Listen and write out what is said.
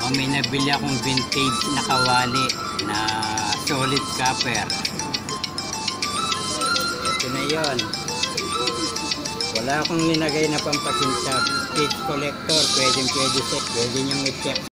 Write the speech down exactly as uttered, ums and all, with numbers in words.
O may nabili akong vintage na kawali na solid copper. Ito na yon. Wala akong nilagay na pampakintab. Cake collector, pwede pwede set. Pwede niyong i-check.